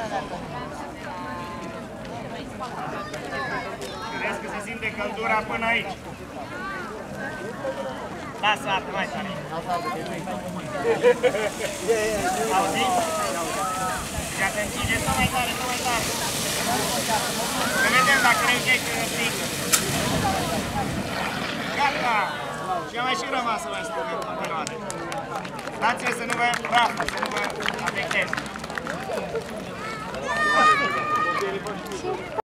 Vedeți că se simte căldura până aici. Lasă apă mai tare. Auziți? Ia să încingeți tot mai tare, tot mai tare. Să vedem dacă reușești să stingă. Gata! Și a mai și rămas să mai stângă în continuare. Dați-le să nu vă prafă, să nu vă afecteze.